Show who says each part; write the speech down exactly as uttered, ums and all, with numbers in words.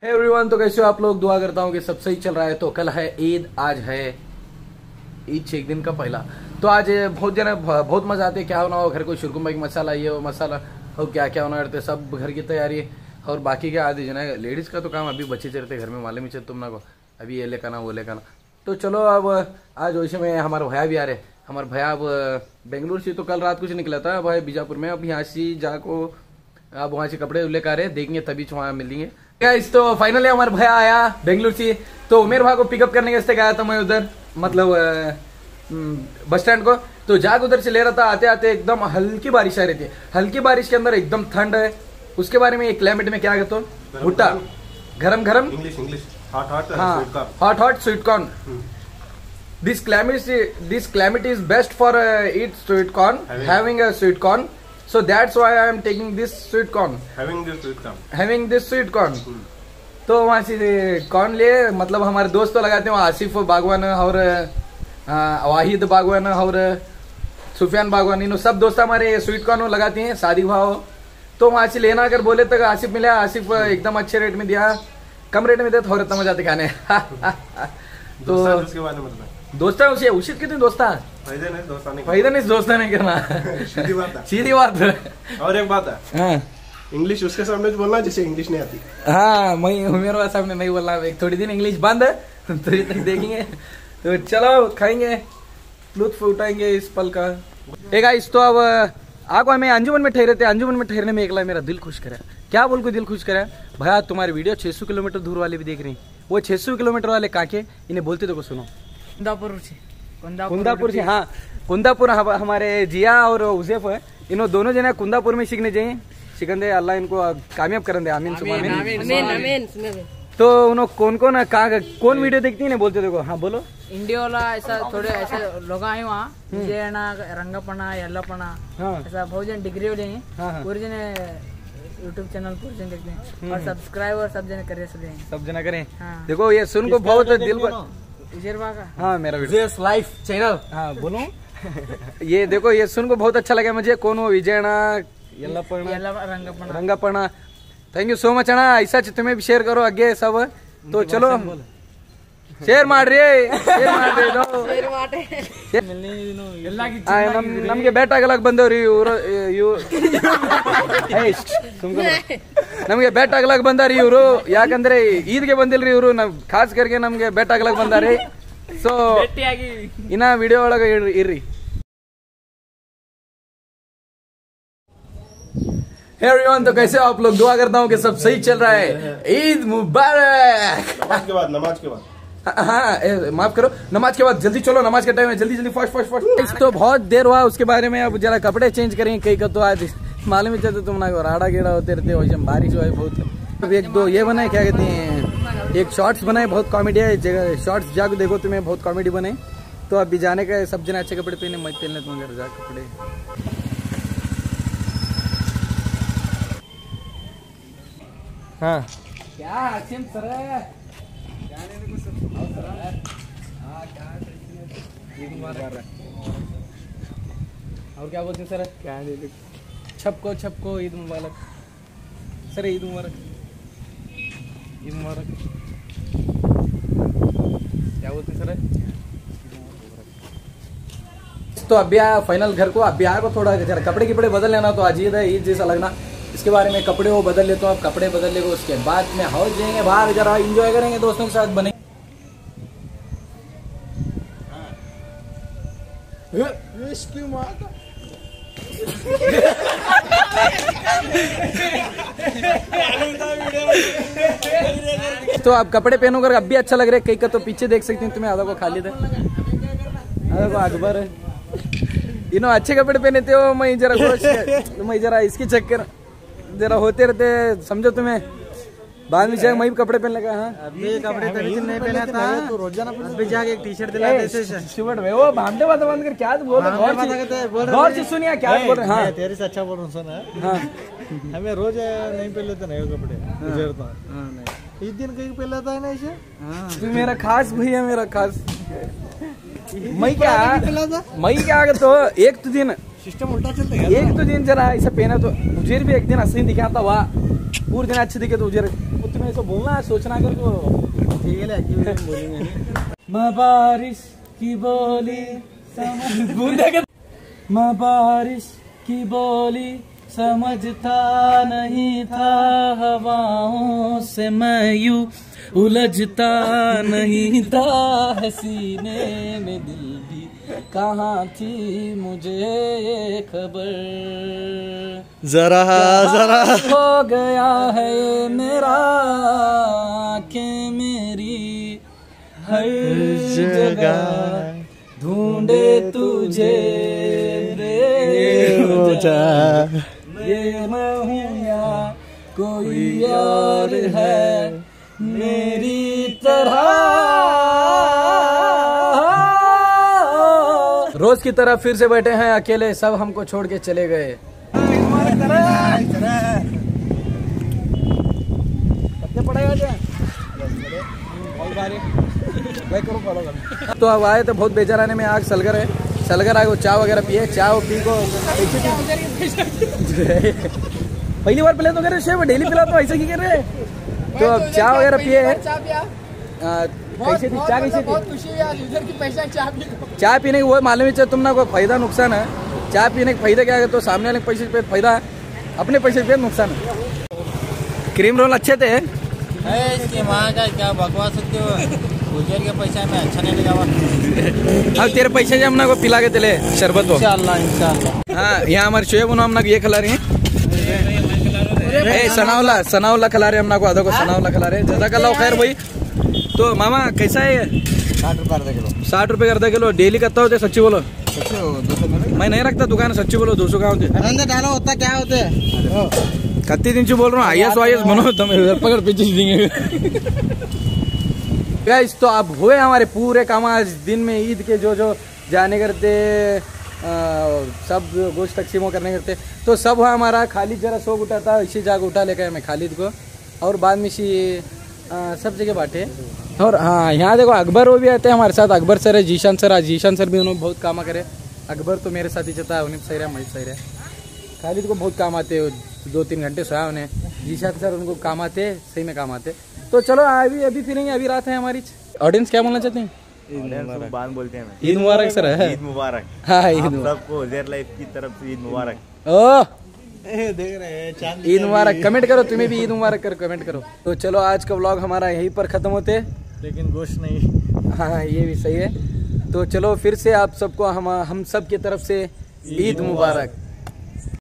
Speaker 1: Hey everyone, तो कैसे हो आप लोग। दुआ करता हूँ कि सब सही चल रहा है। तो कल है ईद, आज है ईद छह दिन का पहला। तो आज बहुत जन बहुत मजा आते, क्या होना हो घर को शुरकुम्बा की मसाला, ये वो मसाला और क्या क्या होना करते, सब घर की तैयारी। और बाकी क्या आदि जना लेडीज का तो काम अभी बच्चे चलते घर में, मालूम ही चल तुम ना को अभी ये लेकर ना वो लेकर ना। तो चलो अब आज वैसे में हमारे भैया भी आ रहे। हमारे भैया अब बेंगलुरु से तो कल रात कुछ निकला था भाई बीजापुर में। अब यहाँ से जाको अब वहाँ से कपड़े लेकर आ रहे, देखेंगे तभी वहाँ मिलेंगे। गाइस तो फाइनली हमारा भैया आया बेंगलुरु से। तो मेरे भाई को पिकअप करने के लिए गया था मैं उधर, मतलब बस स्टैंड को। तो जाग उधर से ले रहा था, आते आते एकदम हल्की बारिश आ रही थी। हल्की बारिश के अंदर एकदम ठंड है। उसके बारे में एक क्लाइमेट में क्या कहते हो, भुट्टा गरम गरम
Speaker 2: इंग्लिश इंग्लिश हॉट हॉट
Speaker 1: हाँ hot hot sweet corn. This climate this climate is best for eat sweet corn, having a sweet corn. So that's why I am taking this sweet corn.
Speaker 2: Having this sweet corn.
Speaker 1: Having this sweet corn. तो वहाँ से corn लिए, मतलब हमारे दोस्त तो लगाते हैं आसिफ बागवान और वाहिद बागवान और सुफियान बागवान, इन सब दोस्त हमारे स्वीट कॉर्न लगाते हैं शादी भाव। तो वहाँ से लेना अगर बोले तो आसिफ मिला, आसिफ एकदम अच्छे रेट में दिया, कम रेट में दिया, थोड़ा तमज आते खाने। तो दोस्ता उसे उचित कितने दोस्ता
Speaker 2: फायदा नहीं दोस्ता नहीं
Speaker 1: फायदा नहीं दोस्ता नहीं करना।
Speaker 2: सीधी बात है,
Speaker 1: सीधी बात है।
Speaker 2: और एक बात है,
Speaker 1: हाँ
Speaker 2: इंग्लिश उसके सामने बोलना जिसे इंग्लिश नहीं आती।
Speaker 1: हाँ मैं मेरे सामने नहीं बोलना, एक थोड़ी दिन इंग्लिश बंद है तो ये तक देखेंगे। तो चलो खाएंगे, लुत्फ उठाएंगे इस पल का। एक गाइस तो अब आपको हमें अंजुमन में ठहरे थे। अंजुमन में ठहरने में एकला मेरा दिल खुश करा। क्या बोल को दिल खुश करा भैया, तुम्हारी वीडियो छह सौ किलोमीटर दूर वाले भी देख रही। वो छह सौ किलोमीटर वाले काके इन्हें बोलते तो सुनो,
Speaker 3: कुंदापुर से
Speaker 1: कुंदापुर से। हाँ कुंदापुर हमारे जिया और उजैफ है, इन्हों दोनों जने कुंदापुर में सीखने जाइए। सिकंदे अल्लाह इनको कामयाब करन दे, आमीन सुभान आमीन। तो उन्होंने कौन कौन कहाँ कौन वीडियो देखती है बोलते देखो। हाँ बोलो।
Speaker 3: इंडिया वाला ऐसा थोड़े ऐसे लोग आए वहाँ, विजयना रंगपना यल्लापना ऐसा बहुत जन डिग्री वाले हैं, पूरे जने यूट्यूब चैनल पूरे जन देखते हैं और सब्सक्राइबर सब जने करे सब जना करें। देखो ये सुन को बहुत दिल को हाँ मेरा लाइफ चैनल हाँ बोलो। ये देखो ये सुन को बहुत अच्छा लगा मुझे। कौन हो विजयना रंगपना रंगपना, थैंक यू सो मच अना। ऐसा तुम्हें भी शेयर करो आगे सब। तो चलो शेयर मार रही नम्गे बेटागलक ಬಂದವ್ರಿ ಇವರು ನಮ್ಗೆ ಬೆಟ್ಟಾಗ್ಲಕ್ ಬಂದಾರಿ ಇವರು, ಯಾಕಂದ್ರೆ ಈದ್ಗೆ ಬಂದಿಲ್ರಿ ಇವರು, ನಮ್ ಖಾಸ್ ಕರ್ಗೆ ನಮ್ಗೆ ಬೆಟ್ಟಾಗ್ಲಕ್ ಬಂದಾರಿ। ಸೊ ಇನ್ನ ವಿಡಿಯೋ ಒಳಗೆ ಇರ್ರಿ। Hey everyone, तो कैसे हो आप लोग। दुआ करता हूँ कि सब सही चल रहा है। ईद मुबारक।
Speaker 2: नमाज के बाद नमाज के बाद
Speaker 1: हाँ माफ करो, नमाज के बाद जल्दी चलो, नमाज का टाइम है, जल्दी जल्दी फास्ट फास्ट फास्ट। तो बहुत देर हुआ उसके बारे में। अब जरा कपड़े चेंज करेंगे कई का, तो आज मालूम ही चलते तुम ना राड़ा गेड़ा होते रहते वैसे बारिश हुआ है बहुत। अब एक दो ये बनाए क्या कहते हैं, एक शॉर्ट्स बनाए बहुत कॉमेडी है। शॉर्ट्स जाकर देखो तुम्हें बहुत कॉमेडी बने। तो अभी जाने का सब जने अच्छे कपड़े पहने, मत पहनने तुम जरा जा कपड़े। हाँ क्या सर और क्या बोलते हैं सर, क्या छपको छपको ईद मुबारक सर, ईद मुबारक ईद मुबारक क्या बोलते हैं सर। तो अभी आया फाइनल घर को। अभी आया को थोड़ा जरा कपड़े कपड़े बदल लेना, तो अजीब है ईद जैसा लगना। इसके बारे में कपड़े वो बदल लेते हो, आप कपड़े बदल लेंगे उसके बाद में हाउस जाएंगे बाहर, जरा एंजॉय करेंगे दोस्तों के साथ बने। तो आप कपड़े पहनोगे अब भी अच्छा लग रहा है कई का, तो पीछे देख सकते हैं तुम्हें आधा को खाली था, आधा को अकबर है। इन्हों अच्छे कपड़े पहने थे हो, मैं जरा मैं जरा इसके चक्कर जरा होते रहते समझो तुम्हें। बाद में जाके मैं भी कपड़े पहन लगा। हाँ
Speaker 3: अभी कपड़े तभी नहीं पहना था तो रोजाना अभी जाके एक टी शर्ट दिला देते
Speaker 1: शिवट में वो भामटे बात बंद कर क्या बोल रहे, गौर से सुनिए क्या बोल रहे। हाँ
Speaker 3: तेरे से अच्छा बोल रहा हूँ सुन। हाँ हमें रोज नहीं पहन लेते नहीं कपड़े, गुजरता हूँ इस दिन कहीं पहन लेता है ना इसे।
Speaker 1: तू मेरा खास भैया, मेरा खास। मैं क्या मैं क्या तो एक तो दिन
Speaker 3: सिस्टम उल्टा चलता है।
Speaker 1: एक तो दिन जरा ऐसा पहना तो मुझे भी एक दिन असली दिखाता हुआ पूरे दिन अच्छी दिखे तो उजर तुम्हें ऐसा बोलना सोचना कर तो ठीक है। मैं बारिश की बोली समझ मैं बारिश की बोली समझता नहीं था, हवाओं से मैं यूं उलझता नहीं था, हसीने में दिल भी कहाँ थी मुझे ये खबर,
Speaker 4: जरा जरा
Speaker 1: हो गया है ये मेरा कि मेरी हर जगह ढूंढे तुझे ये मैं हूँ या कोई और है मेरी तरह। रोज की तरह फिर से बैठे हैं अकेले, सब हमको छोड़ के चले गए। तो अब आए तो बहुत बेचाराने में आग सलगर है, सलगर आए वो चाय वगैरह पिए, चाय पी को पहली बार पिला तो कह रहे शेफ डेली पिला तो ऐसे की कर रहे। तो अब चाय वगैरह पिए है। कैसे थी चाय, कैसे थी चाय पीने की वो मालूम ही तुम ना कोई फायदा नुकसान है। चाय पीने के फायदा क्या है, तो सामने वाले पैसे पे फायदा है, अपने पैसे पे नुकसान है। क्रीम रोल अच्छे थे
Speaker 5: इसके वहाँ का क्या बकवास सकते हो, गुजर के पैसा में अच्छा नहीं लगा।
Speaker 1: अब तेरे पैसे से हमना को पिला के चले शरबत हो
Speaker 5: इंशाल्लाह इंशाल्लाह।
Speaker 1: हाँ यहाँ हमारे शोएब हमना ये खिला रही है, सनावला सनावला खिला रहे हमना को, आधा को सनावला खिला रहे। जज़ाकल्लाह खैर भाई। तो मामा कैसा है ये?
Speaker 4: साठ रुपए अर्धा किलो।
Speaker 1: साठ रुपए अर्धा किलो। डेली कितना होते सच्ची बोलो? मैं नहीं रखता दुकान, सच्ची बोलो दो सौ का होते
Speaker 4: डालो होता क्या होते है?
Speaker 1: कत्ती दिन से बोल रहा हूँ आईएस वाईएस बनो तुम्हें पकड़ पीछे देंगे। गाइस तो अब हुए हमारे पूरे काम आज दिन में, ईद के जो जो जाने करते आ, सब गोश्त तकसीमों करने करते तो सब हुआ हमारा। खालिद जरा सो उठा था, इसी जाग उठा लेकर मैं खालिद को, और बाद में इसी सब जगह बांटे। और हाँ यहाँ देखो अकबर वो भी आते हैं हमारे साथ, अकबर सर है, जीशान सर, आज जीशान सर भी उन्होंने बहुत काम करे। अकबर तो मेरे साथ ही चलता है, उन्हें सही रहा मैं सही रहा। खालिद को बहुत काम आते, दो तीन घंटे सोया उन्हें। जीशान सर उनको काम आते, सही में काम आते। तो चलो अभी अभी फिरेंगे, अभी रात है हमारी। ऑडियंस क्या बोलना चाहते हैं?
Speaker 4: बोलते हैं
Speaker 1: ईद मुबारक सर है।
Speaker 4: ईद मुबारक।
Speaker 1: हाँ ईद
Speaker 4: सबको ज़ेर लाइफ की तरफ से ईद मुबारक।
Speaker 1: ओह
Speaker 4: देख रहे हैं
Speaker 1: ईद मुबारक। कमेंट करो, तुम्हें भी ईद मुबारक करो, कमेंट करो। तो चलो आज का व्लॉग हमारा यहीं पर खत्म होते,
Speaker 4: लेकिन गोश्त नहीं।
Speaker 1: हाँ ये भी सही है। तो चलो फिर से आप सबको हम हम सब की तरफ से ईद मुबारक।